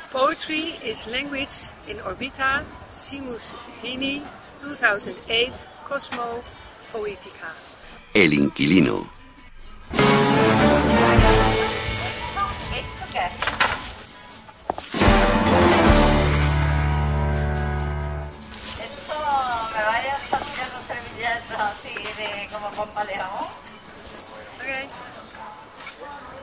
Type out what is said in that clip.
Poetry is Language in Orbita, Simus Heaney, 2008, Cosmo Poetica. El inquilino. ¿Esto qué es? Esto me vaya a estar tirando servilletas así de como con paleón. Okay.